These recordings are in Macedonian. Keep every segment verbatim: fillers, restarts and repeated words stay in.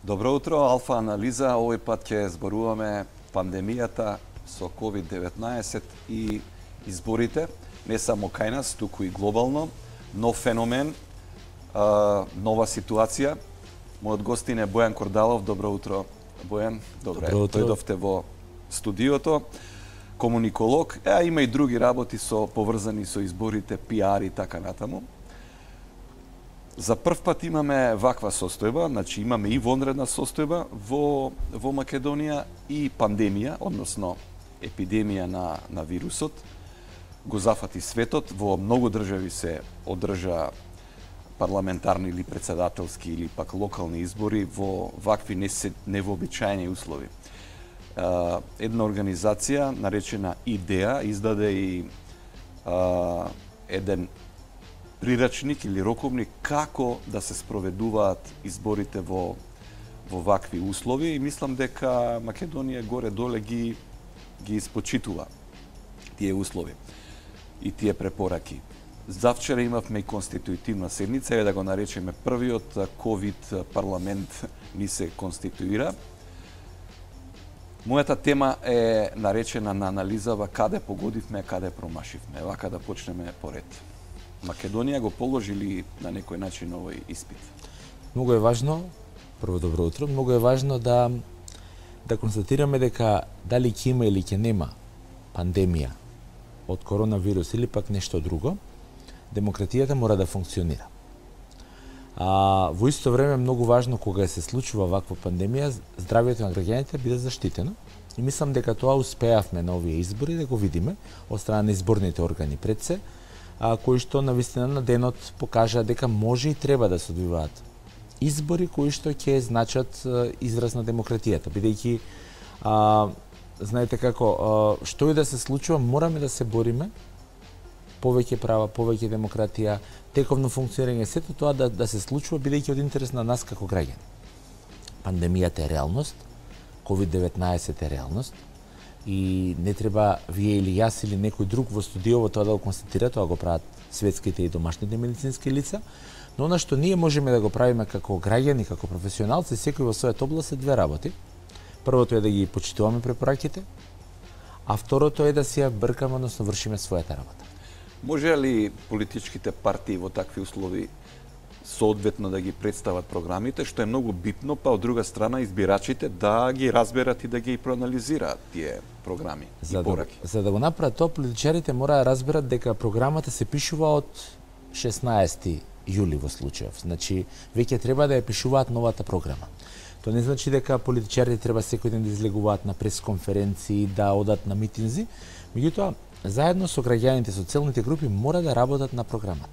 Добро утро, Алфа анализа. Овој пат ќе зборуваме пандемијата со ковид деветнаесет и изборите, не само кај нас, туку и глобално. Нов феномен, нова ситуација. Мојот гостин е Бојан Кордалов. Добро утро, Бојан. Добре, дојдовте во студиото. Комуниколог, а има и други работи со поврзани со изборите, пиар и така натаму. За прв пат имаме ваква состојба, значи имаме и вонредна состојба во, во Македонија и пандемија, односно епидемија на, на вирусот. Го зафати светот, во многу држави се одржа парламентарни или председателски или пак локални избори во вакви невообичаени услови. Една организација наречена ИДЕА издаде и а, еден прирачник или роковник како да се спроведуваат изборите во во вакви услови и мислам дека Македонија горе-доле ги ги испочитува тие услови и тие препораки. Завчера имавме и конститутивна седница, е да го наречеме првиот ковид парламент ни се конституира. Мојата тема е наречена на анализава каде погодивме, каде промашивме. Вака да почнеме поред. Македонија го положи ли на некој начин овој испит? Многу е важно, прво добро утро, многу е важно да да констатираме дека дали ќе има или ќе нема пандемија од коронавирус или пак нешто друго, демократијата мора да функционира. А во исто време многу важно кога се случува ваква пандемија, здравјето на граѓаните биде заштитено. И мислам дека тоа успеавме на овие избори да го видиме од страна на изборните органи пред се, а, кои што на вистина на денот покажа дека може и треба да се одвиваат избори кои што ќе значат а, израз на демократијата, бидејќи а, знаете како а, што и да се случува, мораме да се бориме повеќе права, повеќе демократија, тековно функционирање, сето тоа да, да се случува бидејќи од интерес на нас како граѓани. Пандемијата е реалност, ковид деветнаесет е реалност и не треба вие или јас или некој друг во студиово тоа да го констатира, тоа го прават светските и домашните медицински лица, но она што ние можеме да го правиме како граѓани, како професионалци, секој во својата област е две работи. Првото е да ги почитуваме препораките, а второто е да си ја бркаме, односно вршиме својата работа. Може ли политичките партии во такви услови соодветно да ги представат програмите, што е многу битно, па од друга страна избирачите да ги разберат и да ги проанализираат тие програми за и пораки? Да, за да го направат тоа, политичарите мора да разберат дека програмата се пишува од шеснаесети јули во случајов. Значи, веќе треба да ја пишуваат новата програма. Тоа не значи дека политичарите треба секој ден да излегуваат на пресконференции, да одат на митинзи, меѓутоа заедно со граѓаните, со целните групи мора да работат на програмата.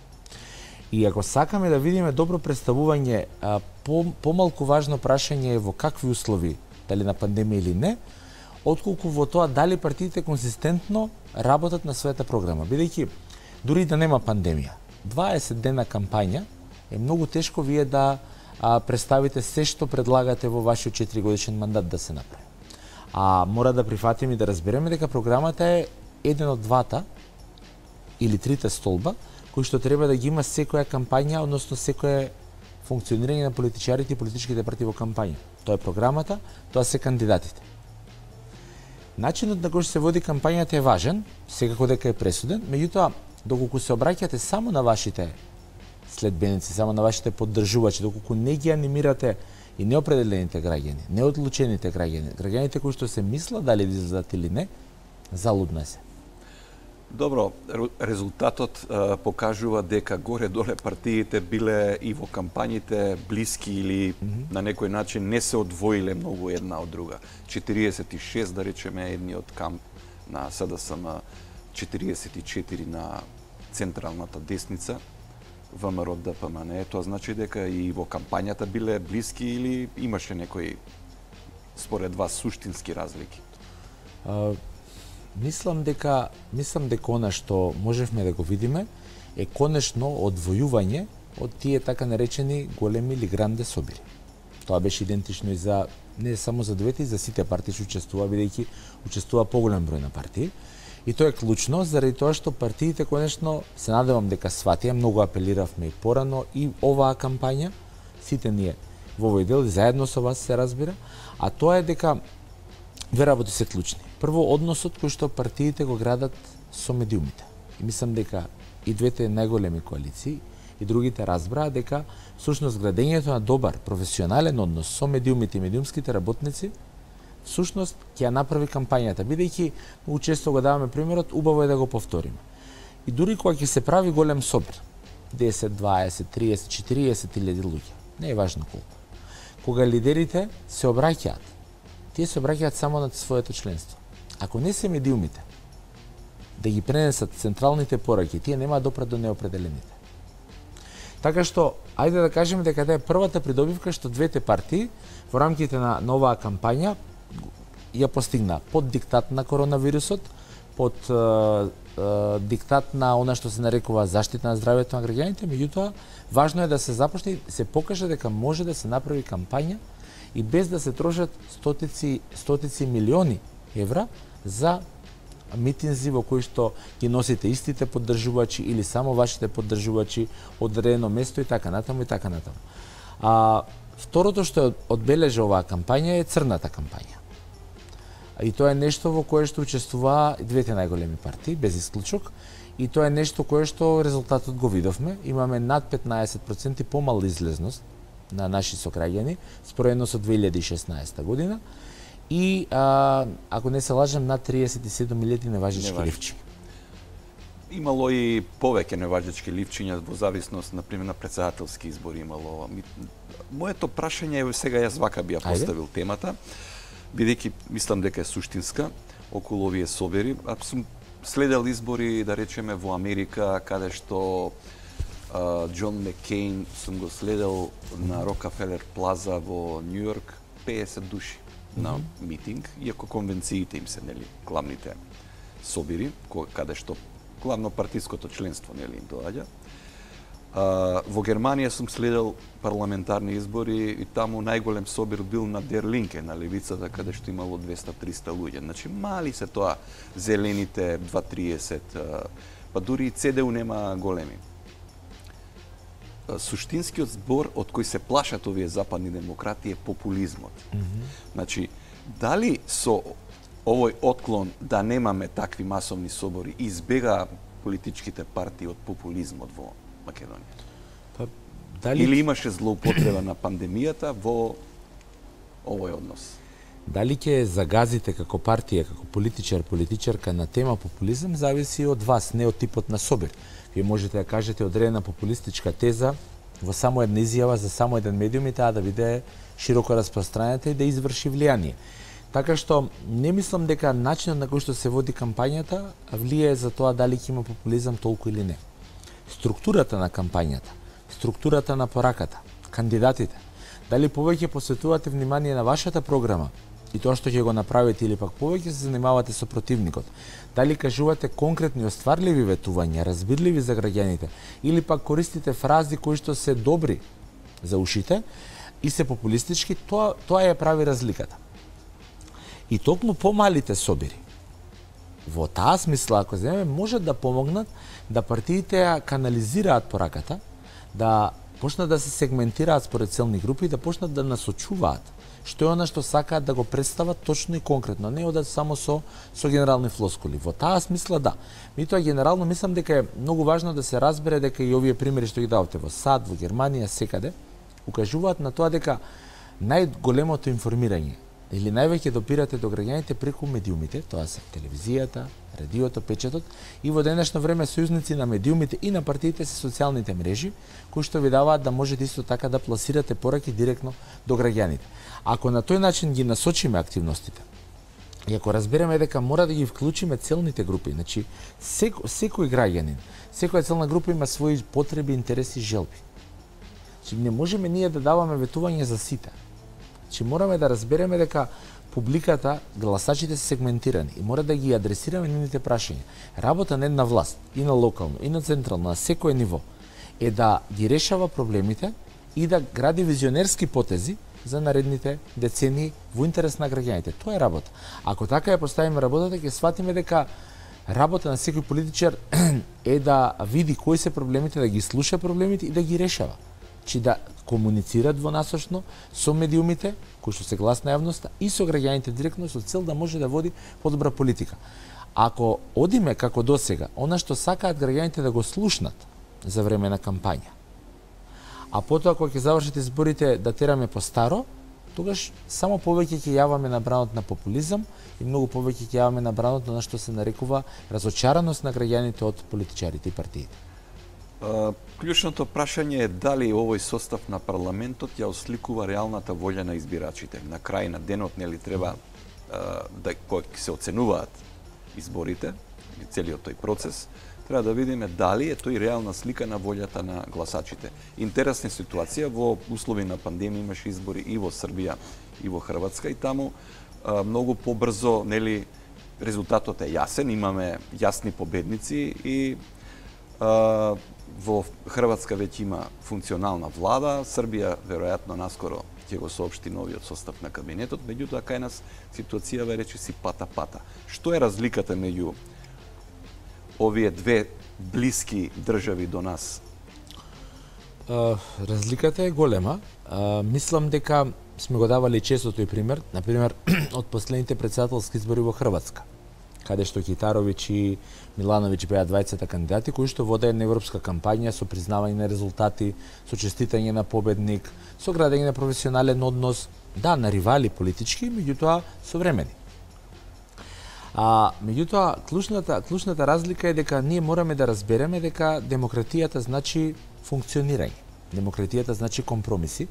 И ако сакаме да видиме добро представување, а, по, помалку важно прашање е во какви услови, дали на пандемија или не, отколку во тоа дали партиите консистентно работат на својата програма. Бидејќи, дури да нема пандемија, дваесет дена кампања е многу тешко вие да а, представите се што предлагате во вашиот четири годишен мандат да се направи. А мора да прифатиме и да разбереме дека програмата е еден од двата или трите столба кои што треба да ги има секоја кампања, односно секое функционирање на политичарите и политичките партии во кампања. Тоа е програмата, тоа се кандидатите. Начинот на кој што се води кампањата е важен, секако дека е пресуден, меѓутоа доколку се обраќате само на вашите следбеници, само на вашите поддржувачи, доколку не ги анимирате и неопределените граѓани, неодлучените граѓани, граѓаните кои што се мислат дали да излезат или не, залудна се. Добро, резултатот е, покажува дека горе-доле партиите биле и во кампањите блиски или mm -hmm. на некој начин не се одвоиле многу една од друга. четириесет и шест, да речеме, едниот камп на СДСМ, четириесет и четири на централната десница, ВМРО ДПМН. Тоа значи дека и во кампањата биле блиски или имаше некои, според вас, суштински разлики? Uh... Мислам дека мислам дека она што можевме да го видиме е конечно одвојување од тие така наречени големи или гранде собири. Тоа беше идентично и за не само за двете, и за сите партии што учествува, бидејќи учествува поголем број на партии. И тоа е клучно заради тоа што партиите конечно се надевам дека сватија, многу апелиравме и порано и оваа кампања, сите ние во овој дел и заедно со вас се разбира, а тоа е дека две работи се клучни. Прво, односот кој што партиите го градат со медиумите. И мислам дека и двете најголеми коалиции и другите разбраа дека всушност градењето на добар професионален однос со медиумите и медиумските работници всушност ќе ја направи кампањата, бидејќи многу често го даваме примерот, убаво е да го повториме. И дури кога ќе се прави голем собир, десет, дваесет, триесет, четириесет илјади луѓе, не е важно колку. Кога лидерите се обраќаат, тие се обраќаат само на своето членство. Ако не се медиумите да ги пренесат централните пораки, тие нема да допрат до неопределените. Така што, ајде да кажеме дека тоа е првата придобивка што двете партии во рамките на новаа кампања ја постигна под диктат на коронавирусот, под е, е, диктат на она што се нарекува заштита на здравјето на граѓаните, меѓутоа важно е да се започне и се покаже дека може да се направи кампања и без да се трошат стотици стотици милиони евра за митинзи во кои што ги носите истите поддржувачи или само вашите поддржувачи одредено место и така натаму и така натаму. А второто што одбележа оваа кампања е црната кампања. И тоа е нешто во кое што учествуваа двете најголеми партии без исклучок и тоа е нешто кое што резултатот го видовме. Имаме над петнаесет проценти помала излезност на наши сограѓани споредно со две илјади и шеснаесета година. И, а, ако не се лажам, над триесет и седум илјади неважечки ливчиња. Имало и повеќе неважечки ливчиња во зависност, например, на претседателски избори имало. Моето прашање е, сега јас вака би ја поставил темата, бидејќи мислам дека е суштинска околу овие собери. А сум следел избори, да речеме, во Америка, каде што а, Џон Маккейн сум го следел на Рокафелер Плаза во Њу Јорк, пеесет души на митинг, иако конвенциите им се, нели, главните собири, каде што главно партиското членство, нели, им доаѓа. А, во Германија сум следел парламентарни избори и таму најголем собир бил на Дер Линке, на левицата, каде што имало двеста до триста луѓе. Значи, мали се тоа, зелените два триесет, па дури и Це Де У нема големи. Суштинскиот збор од кој се плашат овие западни демократи е популизмот. Mm -hmm. Значи, дали со овој отклон да немаме такви масовни собори избега политичките партии од популизмот во Македонија? Па, дали... Или имаше злоупотреба на пандемијата во овој однос? Дали ќе загазите како партија, како политичар, политичарка на тема популизам, зависи од вас, не од типот на собир. Вие можете да кажете одредена популистичка теза во само една изјава за само еден медиум и таа да биде широко распространета и да изврши влијание. Така што не мислам дека начинот на кој што се води кампањата влијае за тоа дали ќе има популизам толку или не. Структурата на кампањата, структурата на пораката, кандидатите, дали повеќе посветувате внимание на вашата програма и тоа што ќе го направите или пак повеќе се занимавате со противникот, дали кажувате конкретни остварливи ветувања, разбирливи за граѓаните, или пак користите фрази кои што се добри за ушите и се популистички, тоа, тоа ја прави разликата. И токму помалите собири, во таа смисла, ако земеме, можат да помогнат да партиите ја канализираат пораката, да почнат да се сегментираат според целни групи, да почнат да насочуваат што е она што сакаат да го представат точно и конкретно, не одат само со со генерални флоскули. Во таа смисла да. Меѓутоа генерално мислам дека е многу важно да се разбере дека и овие примери што ги давате во САД, во Германија, секаде укажуваат на тоа дека најголемото информирање или највеќе допирате до граѓаните преку медиумите, тоа се телевизијата, радиото, печатот, и во денешно време сојузници на медиумите и на партиите се социјалните мрежи, кои што ви даваат да можете исто така да пласирате пораки директно до граѓаните. Ако на тој начин ги насочиме активностите, и ако разбереме дека мора да ги вклучиме целните групи, значи секој, секој граѓанин, секоја целна група има своји потреби, интереси, желби. Значи не можеме ние да даваме ветување за сите. Значи мораме да разбереме дека публиката, гласачите се сегментирани и мора да ги адресираме нивните прашања. Работа на една власт, и на локално, и на централно, на секој ниво, е да ги решава проблемите и да гради визионерски потези за наредните децении во интерес на граѓаните. Тоа е работа. Ако така ја поставиме работата, ќе сватиме дека работа на секој политичар е да види кои се проблемите, да ги слуша проблемите и да ги решава. Чи да комуницираат вонасочно со медиумите, кои што се глас на јавноста, и со граѓаните директно со цел да може да води подобра политика. Ако одиме како досега, она што сакаат граѓаните да го слушнат за време на кампања, а потоа кога ќе завршат изборите да тераме по старо, тогаш само повеќе ќе јаваме на бранот на популизам и многу повеќе ќе јаваме на бранот на што се нарекува разочараност на граѓаните од политичарите и партиите. Клучното прашање е дали овој состав на парламентот ја осликува реалната волја на избирачите. На крај на денот нели треба да кога се оценуваат изборите, целиот тој процес, треба да видиме дали е тој реална слика на волјата на гласачите. Интересна ситуација, во услови на пандемија имаше избори и во Србија и во Хрватска, и таму а, многу побрзо, нели, резултатот е јасен, имаме јасни победници и а, во Хрватска веќе има функционална влада, Србија веројатно наскоро ќе го соопшти новиот состав на кабинетот, меѓутоа кај нас ситуацијава речиси пата-пата. Што е разликата меѓу овие две блиски држави до нас? Uh, разликата е голема. Uh, мислам дека сме го давали често тој пример, например од последните претседателски избори во Хрватска, каде што Китаровиќ и Милановиќ беа двајцата кандидати кои што водеа на европска кампања со признавање на резултати, со честитање на победник, со градење на професионален однос, да, на ривали политички, меѓутоа современи. А меѓутоа клучната клучната разлика е дека ние мораме да разбереме дека демократијата значи функционирање. Демократијата значи компромиси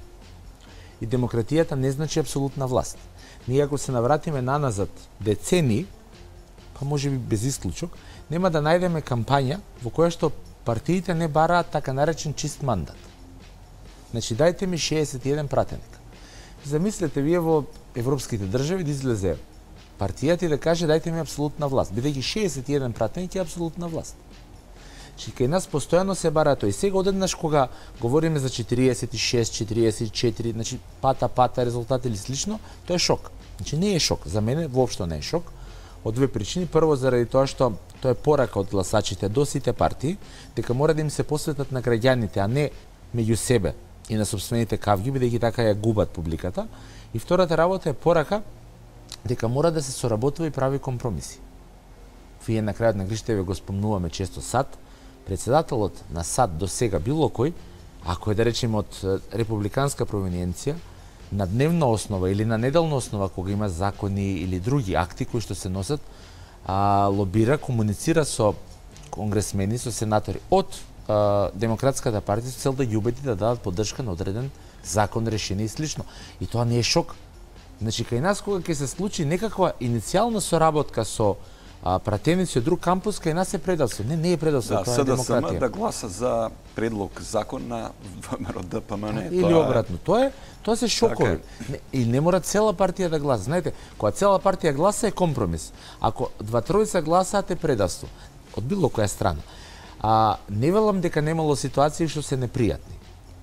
и демократијата не значи апсолутна власт. Ние ако се навратиме наназад децени, па може би без исклучок, нема да најдеме кампања во која што партиите не бараат така наречен чист мандат. Значи дајте ми шеесет и еден пратеник. Замислете вие во европските држави да излезе партијата и да каже дајте ми апсолутна власт, бидејќи шеесет и еден пратеник е апсолутна власт. Че кај нас постојано се бара тој. Сега одеднаш кога говориме за четириесет и шест, четириесет и четири, значи пата пата резултат или слично, тоа е шок. Значи не е шок, за мене воопшто не е шок. Од две причини. Прво заради тоа што тоа е порака од гласачите до сите партии дека мора да им се посветат на граѓаните, а не меѓу себе и на сопствените кавги, бидејќи така ја губат публиката. И втората работа е порака дека мора да се соработува и прави компромиси. Вие на крајот на гриште го спомнуваме често САД. Председателот на САД до сега било кој, ако е да речеме од републиканска провиненција, на дневна основа или на неделна основа кога има закони или други акти кои што се носат, а, лобира, комуницира со конгресмени, со сенатори од а, Демократската партија со цел да ги убеди да дадат поддршка на одреден закон, решение и слично. И тоа не е шок. Значи, кај нас кога ќе се случи некаква иницијална соработка со а, пратеници од друг кампус, кај нас е предавство. Не, не е предавство, да, тоа е демократија. СДСМ да гласа за предлог закон на ВМРО Д П М Н. Или обратно. Тоа е, тоа се шокови. Не, и не мора цела партија да гласа. Знаете, кога цела партија гласа е компромис. Ако два тројца гласаат е предавство од било која страна. А не велам дека немало ситуации што се непријатни,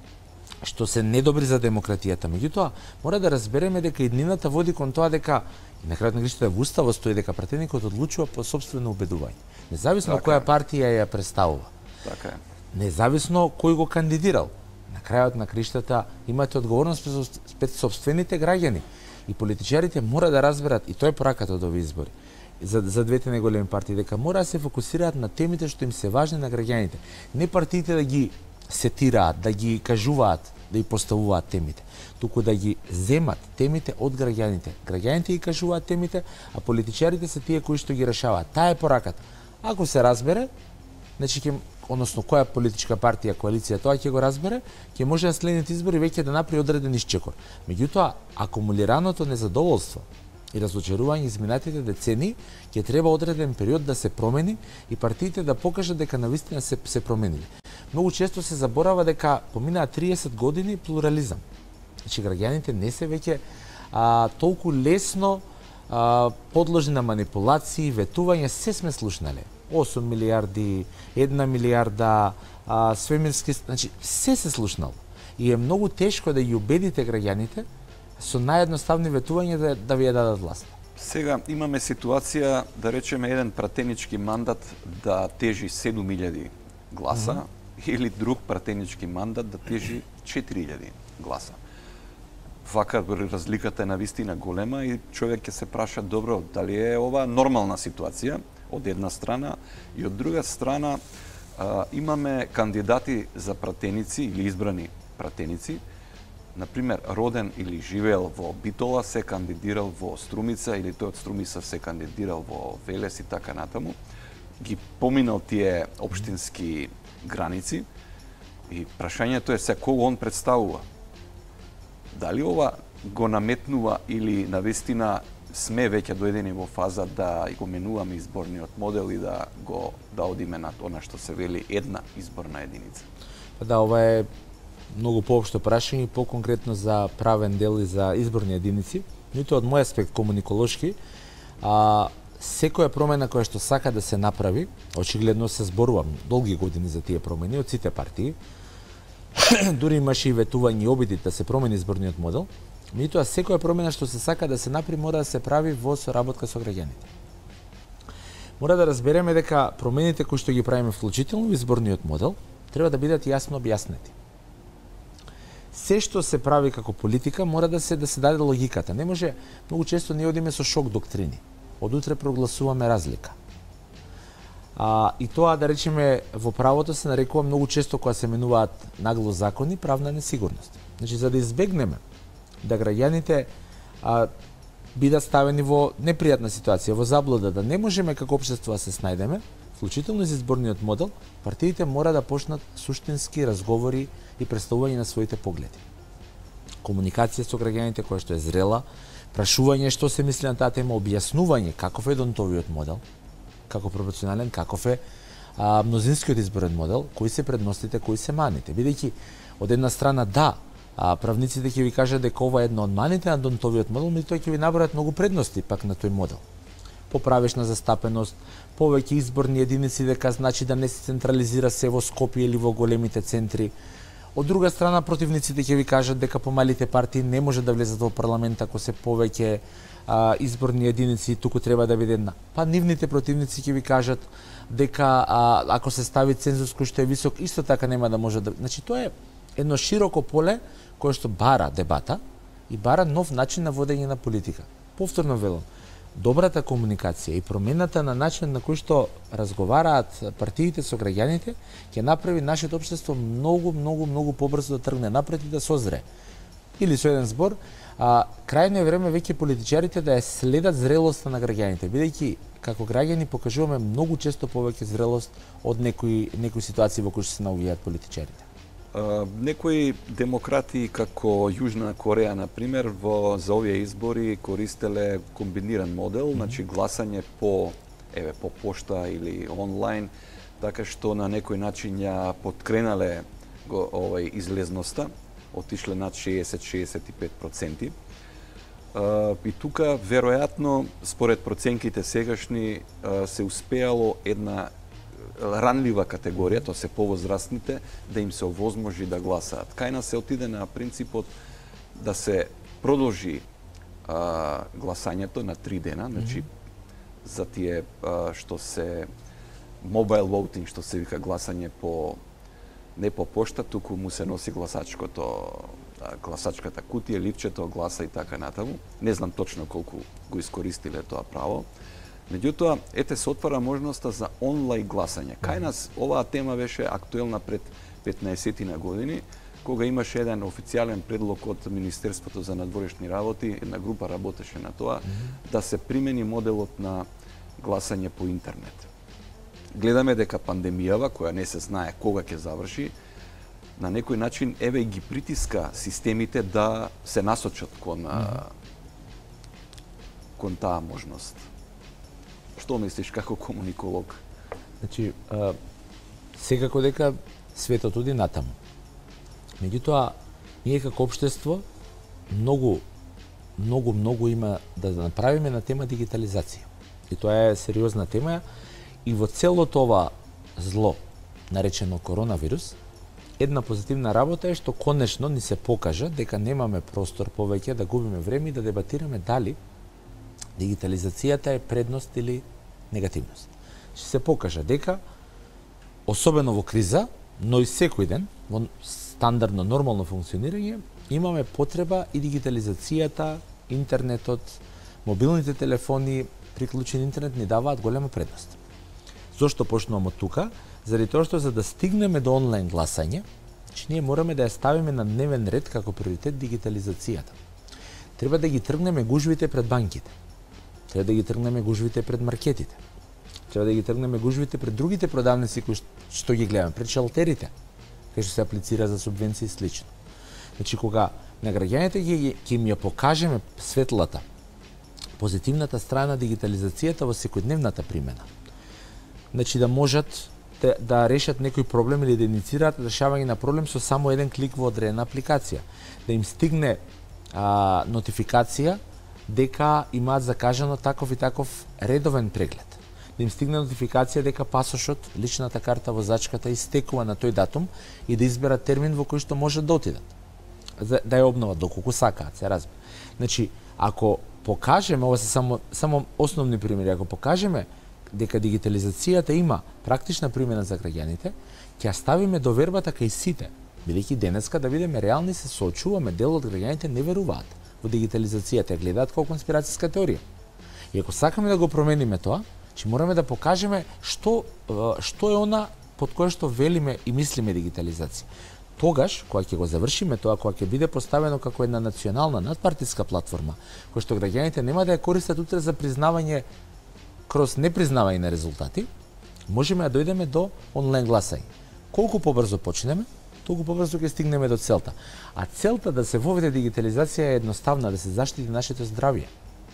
што се недобри за демократијата. Меѓутоа, мора да разбереме дека иднината води кон тоа дека и на крајот на гриште во уставот стои дека пратеникот одлучува по сопствено убедување. Независно така која партија ја представува. Така е. Независно кој го кандидирал. На крајот на криштата имате одговорност пред сопствените граѓани. И политичарите мора да разберат, и тоа е пораката од овие избори, за, за двете најголеми партии, дека мора да се фокусираат на темите што им се важни на граѓаните. Не партиите да ги сетираат, да ги кажуваат, да ги поставуваат темите, туку да ги земат темите од граѓаните. Граѓаните ги кажуваат темите, а политичарите се тие кои што ги решаваат. Таа е пораката. Ако се разбере, значи ќе, односно која политичка партија, коалиција тоа ќе го разбере, ќе може на следните избори веќе да направи одреден исчекор. Меѓутоа, акумулираното незадоволство и разочарување изминатите децени ќе треба одреден период да се промени и партиите да покажат дека навистина се се промениле. Многу често се заборава дека поминаа триесет години плурализам. Значи граѓаните не се веќе а, толку лесно а, подложни на манипулации, ветување, се сме слушнале. осум милиарди, една милиарда, а, свемирски, значи се се слушнало. И е многу тешко да ги убедите граѓаните со наједноставни ветувања да, да ви ја дадат власт. Сега имаме ситуација, да речеме, еден пратенички мандат да тежи седум илјади гласа, mm -hmm. или друг пратенички мандат да тежи четири илјади гласа. Вака разликата е навистина голема и човек ќе се праша, добро, дали е ова нормална ситуација од една страна и од друга страна а, имаме кандидати за пратеници или избрани пратеници, например, роден или живеел во Битола, се кандидирал во Струмица или тој од Струмица се кандидирал во Велес и така натаму, ги поминал тие општински граници и прашањето е се кого он представува. Дали ова го наметнува или навистина сме веќе дојдени во фаза да го менуваме изборниот модел и да го да одиме на она што се вели една изборна единица? Да, ова е многу поопшто прашање, по-конкретно за правен дел и за изборни единици, нито од мој аспект комуниколошки, а секоја промена која што сака да се направи, очигледно се зборувам долги години за тие промени од сите партии, дури имаше и ветување и обиди да се промени изборниот модел, меѓутоа секоја промена што се сака да се направи мора да се прави во соработка со граѓаните. Мора да разбереме дека промените кои што ги правиме вклучително во изборниот модел треба да бидат јасно објаснети. Се што се прави како политика мора да се да се даде логиката. Не може, многу често ние одиме со шок доктрини. Од утре прогласуваме разлика. А, и тоа, да речеме, во правото се нарекува многу често кога се менуваат нагло закони, правна несигурност. Значи, за да избегнеме да граѓаните а, бидат ставени во непријатна ситуација, во заблуда, да не можеме како општество да се снајдеме, вклучително за изборниот модел, партиите мора да почнат суштински разговори и представување на своите погледи. Комуникација со граѓаните која што е зрела, прашување што се мисли на таа тема, објаснување каков е донтовиот модел, како пропорционален, каков е а, мнозинскиот изборен модел, кои се предностите, кои се маните. Бидејќи од една страна да, а, правниците ќе ви кажат дека ова е една од маните на донтовиот модел, меѓутоа ќе ви набројат многу предности пак на тој модел. Поправешна застапеност, повеќе изборни единици, дека значи да не се централизира се во Скопје или во големите центри. Од друга страна, противниците ќе ви кажат дека помалите партии не може да влезат во парламент ако се повеќе а, изборни единици, туку треба да биде една. Па нивните противници ќе ви кажат дека а, ако се стави цензус кој што е висок, исто така нема да може да... Значи, тоа е едно широко поле кое што бара дебата и бара нов начин на водење на политика. Повторно велам, добрата комуникација и промената на начин на кој што разговараат партиите со граѓаните ќе направи нашето општество многу, многу, многу побрзо да тргне напред и да созре. Или со еден збор, а, крајно е време веќе политичарите да ја следат зрелоста на граѓаните, бидејќи како граѓани покажуваме многу често повеќе зрелост од некои некои ситуации во кои што се наоѓаат политичарите. Uh, некои демократи како Јужна Кореја, например, во за овие избори користеле комбиниран модел, mm -hmm. значи гласање по еве по пошта или онлайн, така што на некој начин ја подкренале го овај излезноста, отишле над шеесет до шеесет и пет проценти. Uh, и тука веројатно според проценките сегашни uh, се успеало една ранлива категорија, тоа се повозрастните, да им се овозможи да гласаат. Кај нас се отиде на принципот да се продолжи а, гласањето на три дена, mm -hmm. значи за тие а, што се mobile voting, што се вика гласање по не по пошта, туку му се носи гласачкото гласачката кутија, ливчето, гласа и така натаму. Не знам точно колку го искористиле тоа право. Меѓутоа, ете се отвара можноста за онлайн гласање. Кај нас оваа тема беше актуелна пред петнаесет години, кога имаше еден официјален предлог од Министерството за надворешни работи, една група работеше на тоа, mm -hmm. да се примени моделот на гласање по интернет. Гледаме дека пандемијава, која не се знае кога ќе заврши, на некој начин еве ги притиска системите да се насочат кон, mm -hmm. кон таа можност. Што мислиш како комуниколог? Значи, а, секако дека светот оди натаму. Меѓутоа, ние како општество многу, многу, многу има да направиме на тема дигитализација. И тоа е сериозна тема и во целото ова зло, наречено коронавирус, една позитивна работа е што конечно ни се покажа дека немаме простор повеќе да губиме време и да дебатираме дали дигитализацијата е предност или негативност. Ще се покажа дека, особено во криза, но и секој ден во стандардно нормално функционирање имаме потреба и дигитализацијата, интернетот, мобилните телефони, приклучен интернет ни даваат голема предност. Зошто почнувам од тука? Заради тоа што за да стигнеме до онлайн гласање, че ние мораме да ја ставиме на дневен ред како приоритет дигитализацијата. Треба да ги тргнеме гужвите пред банките. Треба да ги тргнеме гужвите пред маркетите. Треба да ги тргнеме гужвите пред другите продавници кои што ги гледаме, пред шалтерите, кај што се аплицира за субвенции и слично. Значи, кога на граѓаните ќе им ја покажеме светлата, позитивната страна на дигитализацијата во секојдневната примена, значи да можат да, да решат некој проблем или да инициираат решавање на проблем со само еден клик во одредена апликација, да им стигне а, нотификација дека имаат закажано таков и таков редовен преглед, да им стигне нотификација дека пасошот, личната карта возачката истекува на тој датум и да изберат термин во кој што можат да отидат, да ја обноват доколку сакаат, се разбира. Значи, ако покажеме, ова се само само основни примери, ако покажеме дека дигитализацијата има практична примена за граѓаните, ќе ја ставиме довербата кај сите, бидејќи денеска да бидеме реални се соочуваме, дел од граѓаните не веруваат во дигитализацијата, ја гледаат како конспирацијска теорија. И ако сакаме да го промениме тоа, ќе мораме да покажеме што што е она под кое што велиме и мислиме дигитализација. Тогаш, кога ќе го завршиме тоа, кога ќе биде поставено како една национална надпартиска платформа, која што граѓаните нема да ја користат утре за признавање кроз непризнавање на резултати, можеме да дојдеме до онлайн гласање. Колку побрзо почнеме, толку побрзо ќе стигнеме до целта. А целта да се воведе дигитализација е едноставна, да се заштити нашето здравје,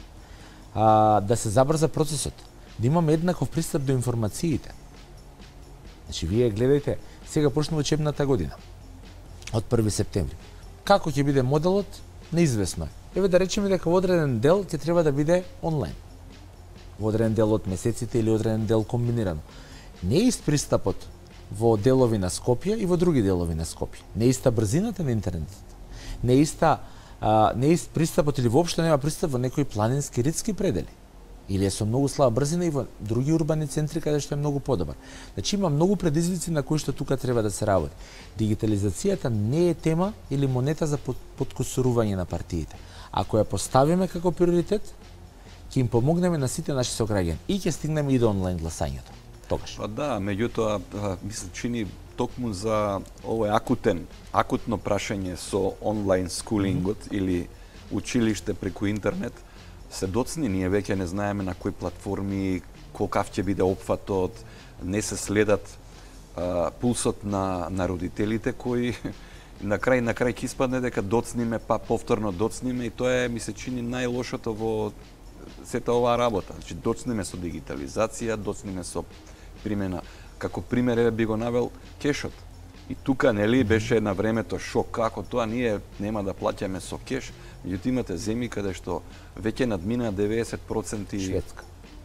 а, да се забрза процесот, да имаме еднаков пристап до информациите. Значи, вие гледајте, сега почнува учебната година, од први септември. Како ќе биде моделот, неизвестно е. Еве да речеме дека во одреден дел ќе треба да биде онлайн. Во одреден дел од месеците или одреден дел комбинирано. Не е ист пристапот во делови на Скопје и во други делови на Скопје. Не е иста брзината на интернетот. Не е иста, а, не е ист пристапот или воопшто нема пристап во некои планински ридски предели. Или е со многу слаба брзина и во други урбани центри каде што е многу подобар. Значи има многу предизвици на кои што тука треба да се работи. Дигитализацијата не е тема или монета за подкусурување на партиите. Ако ја поставиме како приоритет, ќе им помогнеме на сите наши сограѓани и ќе стигнеме и до онлайн гласањето. Тогаш. Па да, меѓутоа, мислам, чини токму за овој акутен, акутно прашање со онлайн скулингот mm -hmm. или училиште преку интернет, се доцни, ние веќе не знаеме на кои платформи, колкав ќе биде опфатот, не се следат а, пулсот на, на родителите кои на крај на крај ќе испадне дека доцниме, па повторно доцниме и тоа е, ми се чини најлошото во сета оваа работа. Значи, доцниме со дигитализација, доцниме со примена. Како пример, еве би го навел кешот. И тука, нели, беше на времето шок како тоа ние нема да плаќаме со кеш. Меѓутоа имате земји каде што веќе надмина деветдесет проценти Шведска.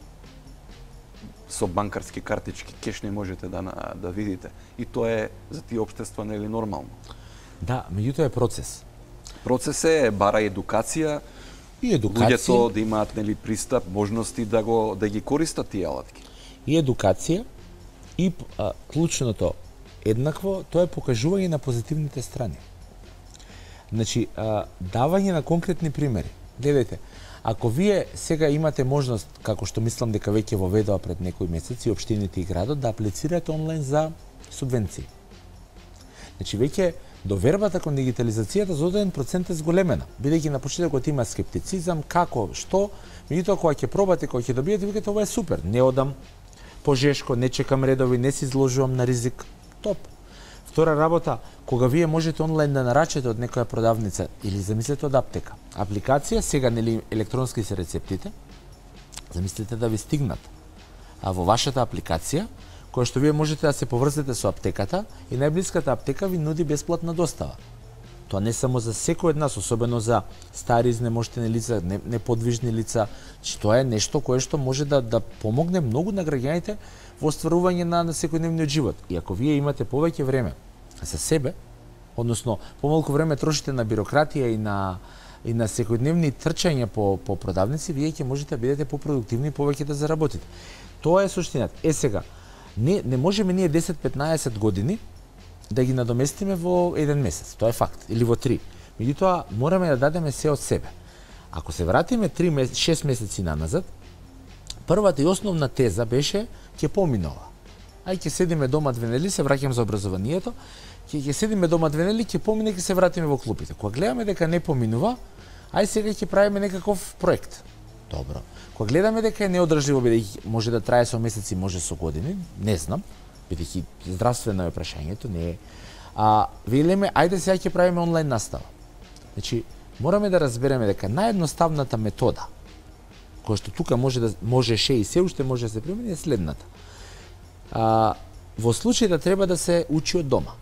Со банкарски картички кеш не можете да да видите. И тоа е за тие општества нели нормално. Да, меѓутоа е процес. Процес е, бара едукација, И едукација. луѓето да имаат нели пристап, можности да го да ги користат тие алатки. И едукација и а, клучното еднакво, тоа е покажување на позитивните страни. Значи, а, давање на конкретни примери. Гледајте, ако вие сега имате можност, како што мислам дека веќе воведоа пред некои месеци, општините и градот, да аплицирате онлайн за субвенции. Значи, веќе довербата кон дигитализацијата за одреден процент е зголемена, бидејќи на почетокот има скептицизам, како, што, меѓутоа кога ќе пробате, кога ќе добиете, викате ова е супер, не одам пожешко, не чекам редови, не се изложувам на ризик, топ. Втора работа, кога вие можете онлайн да нарачате од некоја продавница или замислете од аптека, апликација, сега нели електронски се рецептите, замислете да ви стигнат а во вашата апликација, која што вие можете да се поврзете со аптеката и најблиската аптека ви нуди бесплатна достава. Тоа не само за секој од нас, особено за стари изнемоштени лица, неподвижни лица, че тоа е нешто кое што може да да помогне многу на граѓаните во остварување на, на секојдневниот живот. И ако вие имате повеќе време за себе, односно помалку време трошите на бирократија и на и на секојдневни трчања по по продавници, вие ќе можете да бидете попродуктивни и повеќе да заработите. Тоа е суштината. Е сега, не не можеме ние десет-петнаесет години да ги надоместиме во еден месец, тоа е факт, или во три. Меѓутоа, мораме да дадеме се од себе. Ако се вратиме три месеци, шест месеци наназад, првата и основна теза беше ќе поминува. Ај ќе седиме дома две недели, се враќам за образованието, ќе ќе седиме дома две недели, ќе помине, ќе се вратиме во клупите. Кога гледаме дека не поминува, ај сега ќе правиме некаков проект. Добро. Кога гледаме дека е неодржливо, бидејќи може да трае со месеци, може со години, не знам, бидејќи здравствено е прашањето, не е. А велиме, ајде сега ќе правиме онлайн настава. Значи, мораме да разбереме дека наједноставната метода, која што тука може да можеше и се уште може да се примени, е следната. А, во случај да треба да се учи од дома.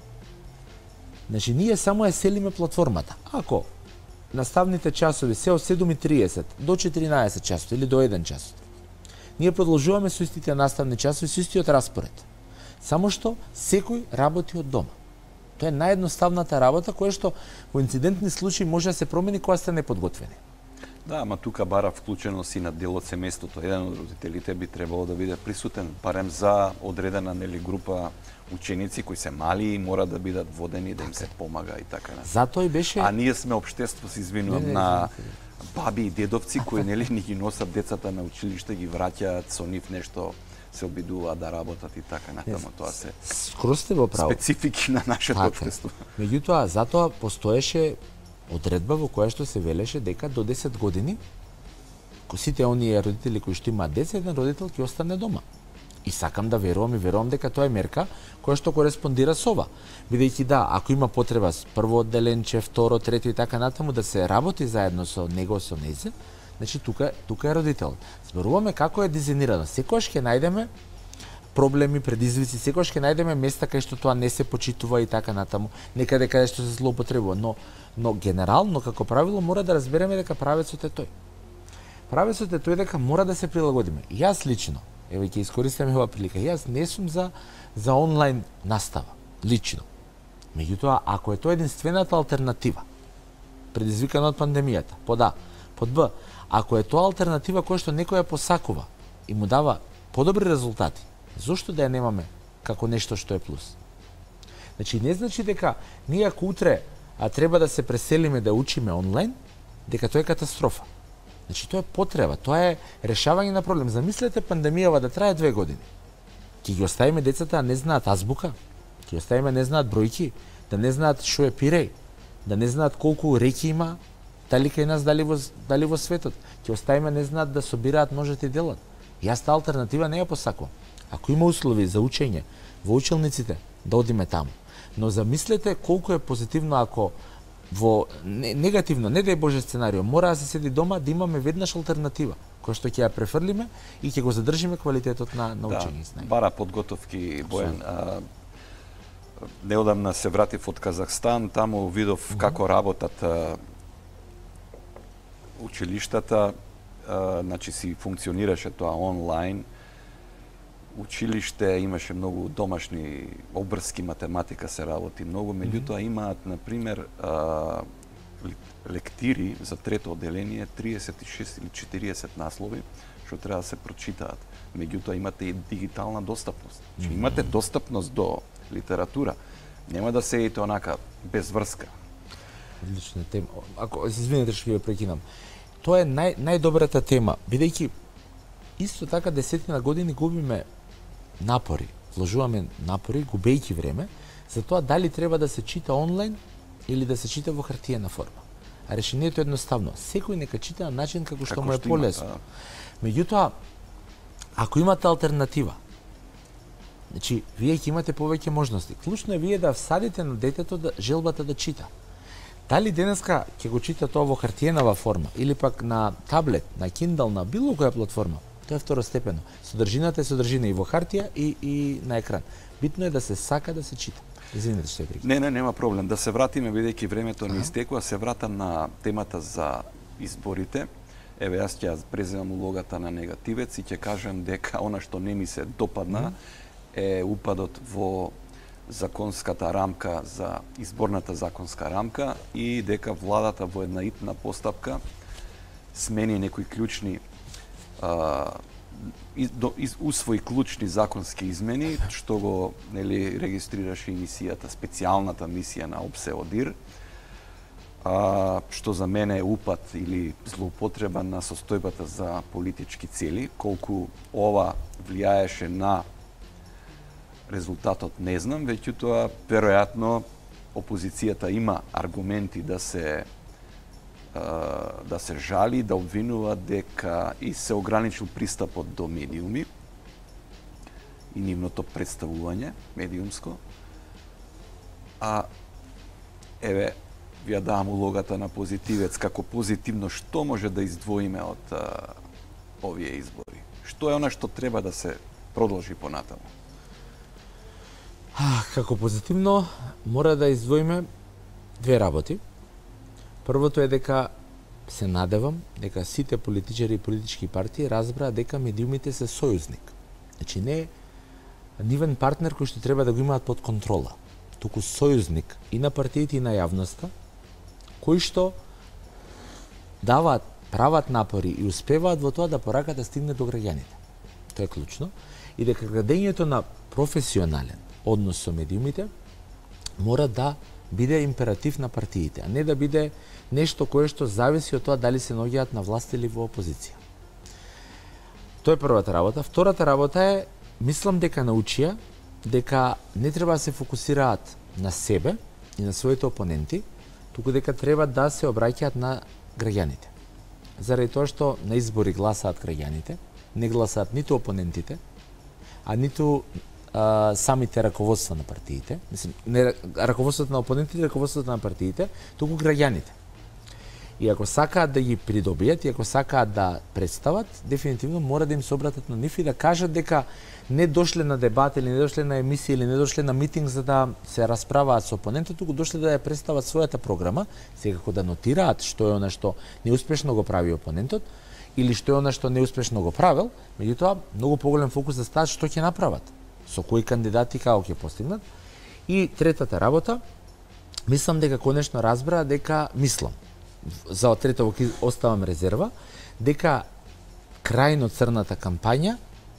Значи, ние само ја селиме платформата. Ако наставните часови се од седум и триесет до четиринаесет часот или до еден часот, ние продолжуваме со истите наставни часови, со истиот распоред. Само што секој работи од дома. Тоа е наједноставната работа која што во инцидентни случаи може да се промени кога сте неподготвени. Да, ама тука бара вклученост и на дел од семејството. Еден од родителите би требало да биде присутен, барем за одредена нели група ученици кои се мали и мора да бидат водени, да им се помага и така на. Затоа и беше. А ние сме општество, се извинувам, на баби и дедовци кои нели ни ги носат децата на училиште, ги враќаат со нив нешто, се обидуваат да работат и така натаму. Тоа се скроз сте во право. Специфики на нашето општество. Меѓутоа, затоа постоеше одредба во која што се велеше дека до десет години сите оние родители кои што имаат деца, еден родител ќе остане дома. И сакам да верувам и верувам дека тоа е мерка која што кореспондира со ова. Бидејќи да, ако има потреба прво одделенче, второ, трето и така натаму да се работи заедно со него, со незе, значи тука тука е родител. Зборуваме како е дизајнирано. Секогаш ќе најдеме проблеми, предизвици, секогаш ќе најдеме места кај што тоа не се почитува и така натаму, некаде каде што се злоупотребува, но но генерално како правило мора да разбереме дека правецот е тој. Правецот е тој дека мора да се прилагодиме. Јас лично, еве ќе искористиме оваа прилика, јас не сум за за онлайн настава, лично. Меѓутоа, ако е тоа единствената алтернатива, предизвикана од пандемијата, под А, под Б, ако е тоа алтернатива која што некој ја посакува и му дава подобри резултати, зошто да ја немаме како нешто што е плюс? Значи, не значи дека ние ако утре а треба да се преселиме да учиме онлайн, дека тоа е катастрофа. Значи, тоа е потреба, тоа е решавање на проблем. Замислете пандемијава да трае две години. Ќе ги оставиме децата да не знаат азбука, ќе оставиме не знаат бројки, да не знаат што е пиреј, да не знаат колку реки има, дали кај нас, дали во, дали во светот. Ќе оставиме не знаат да собираат ножете и делат. Јас таа алтернатива не ја посакувам. Ако има услови за учење во училниците, да одиме таму. Но замислете колку е позитивно ако во негативно, не да е Боже сценарио, мора да се седи дома да имаме веднаш алтернатива, која што ќе ја префрлиме и ќе го задржиме квалитетот на, на учење. Да, бара подготовки, Бојан. А, неодамна се вратив од Казахстан, таму видов mm -hmm. како работат а, училиштата, а, значи си функционираше тоа онлайн. Училиште имаше многу домашни обрски, математика се работи многу, меѓутоа имаат на пример а, лектири за трето одделение триесет и шест или четириесет наслови што треба да се прочитаат. Меѓутоа имате и дигитална достапност. Значи имате достапност до литература. Нема да седите онака без врска. Одлична тема. Ако извинете што ќе ве прекинам. Тоа е нај најдобрата тема, бидејќи исто така десетина години губиме напори, вложуваме напори, губејќи време, за тоа дали треба да се чита онлайн или да се чита во хартиена форма. А решението е едноставно. Секој нека чита на начин како што како му е полесно. Да. Меѓутоа, ако имате алтернатива, значи, вие ќе имате повеќе можности. Клучно е вие да всадите на детето да желбата да чита. Дали денеска ќе го чита тоа во хартиенава форма или пак на таблет, на Kindle, на било која платформа, тоа е второстепено. Содржината е содржина и во хартија и, и на екран. Битно е да се сака да се чита. Извинете што е приказ. Не, не, нема проблем. Да се вратиме, бидејќи времето ни истекува, се вратам на темата за изборите. Еве, јас ќе преземам улогата на негативец и ќе кажем дека она што не ми се допадна е упадот во законската рамка за изборната законска рамка и дека владата во една итна постапка смени некои клучни а, усвои клучни законски измени, што го нели регистрираше мисијата, специјалната мисија на ОПСЕ ОДИР, а, што за мене е упад или злоупотреба на состојбата за политички цели, колку ова влијаеше на резултатот не знам, веќе веројатно опозицијата има аргументи да се да се жали, да обвинува дека и се ограничил пристапот до медиуми и нивното представување медиумско. А еве ви ја давам улогата на позитивец, како позитивно што може да издвоиме од а, овие избори? Што е она што треба да се продолжи понатаму? А, како позитивно мора да издвоиме две работи. Првото е дека се надевам дека сите политичари и политички партии разбраа дека медиумите се сојузник. Значи не нивен партнер кој што треба да го имаат под контрола, туку сојузник и на партиите и на јавноста, кои што даваат, прават напори и успеваат во тоа да пораката стигне до граѓаните. Тоа е клучно. И дека градењето на професионален однос со медиумите мора да биде императив на партиите, а не да биде нешто кое што зависи од тоа дали се наоѓаат на власт или во опозиција. Тоа е првата работа. Втората работа е, мислам дека научија дека не треба да се фокусираат на себе и на своите опоненти, туку дека треба да се обраќаат на граѓаните. Заради тоа што на избори гласаат граѓаните, не гласаат ниту опонентите, а ниту а, самите раководства на партиите, мислам, не раководството на опонентите, раководството на партиите, туку граѓаните. И ако сакаат да ги придобијат и ако сакаат да представат, дефинитивно мора да им се обратат на нив и да кажат дека не дошле на дебат или не дошле на емисија или не дошле на митинг за да се расправаат со опонентот, туку дошле да ја представат својата програма, секако да нотираат што е она што неуспешно го прави опонентот или што е она што неуспешно го правел, меѓутоа многу поголем фокус да стават што ќе направат, со кои кандидати како ќе постигнат. И третата работа, мислам дека конечно разбра дека мислам за третово ќе оставам резерва, дека крајно црната кампања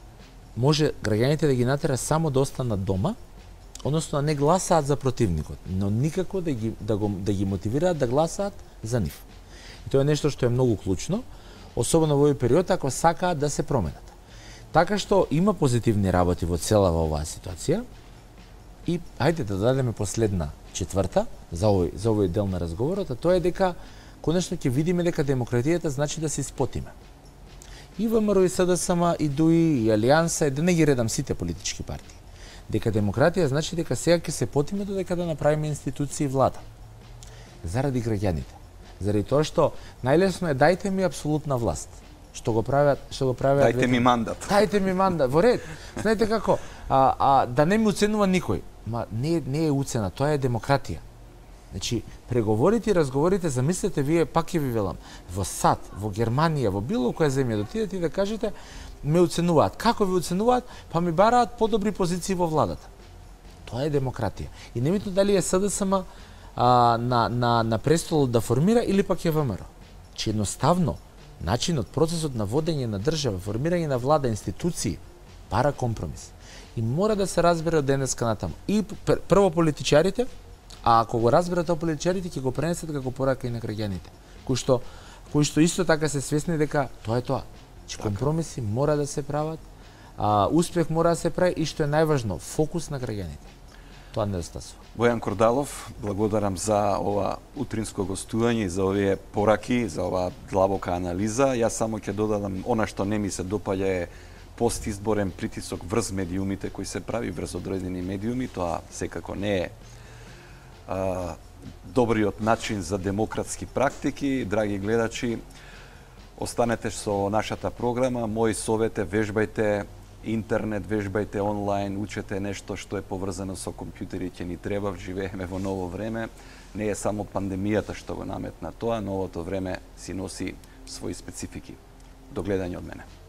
може граѓаните да ги натера само да останат дома, односно да не гласаат за противникот, но никако да ги, да го, да ги мотивираат да гласаат за нив. И тоа е нешто што е многу клучно, особено во овој период ако сакаат да се променат. Така што има позитивни работи во цела во оваа ситуација и хајде да дадеме последна четврта за овој, за овој дел на разговорот, а тоа е дека конечно ќе видиме дека демократијата значи да се испотиме. И ВМРО, и СДСМ, и ДУИ, и Алијанса, и да не ги редам сите политички партии. Дека демократија значи дека сега ќе се потиме додека да направиме институции и влада. Заради граѓаните. Заради тоа што најлесно е дајте ми апсолутна власт. Што го прават, што го прават. Дајте ми мандат. Дајте ми мандат. Во ред. Знаете како? А, а да не ми оценува никој. Ма не не е уцена, тоа е демократија. Значи, преговорите и разговорите, замислете вие, пак ќе ви велам, во САД, во Германија, во било која земја, да отидете и да кажете, ме оценуваат. Како ви оценуваат? Па ми бараат подобри позиции во владата. Тоа е демократија. И небитно дали е СДСМ а, на, на, на престолот да формира или пак е ВМРО. Че едноставно, начинот, процесот на водење на држава, формирање на влада, институции, бара компромис. И мора да се разбере од денеска натаму. И прво политичарите, а ако го разберат тоа политичарите, ќе го пренесат како порака и на граѓаните, кои што кои што исто така се свесни дека тоа е тоа. Че така. Компромиси мора да се прават, а, успех мора да се прави и што е најважно, фокус на граѓаните. Тоа недостасува. Бојан Кордалов, благодарам за ова утринско гостување и за овие пораки, за оваа длабока анализа. Јас само ќе додадам она што не ми се допаѓа е постизборен притисок врз медиумите кои се прави врз одредени медиуми, тоа секако не е а, добриот начин за демократски практики. Драги гледачи, останете со нашата програма. Мој совет е вежбајте интернет, вежбајте онлайн, учете нешто што е поврзано со компјутери, ќе ни треба, живееме во ново време. Не е само пандемијата што го наметна тоа, новото време си носи своји специфики. До гледање од мене.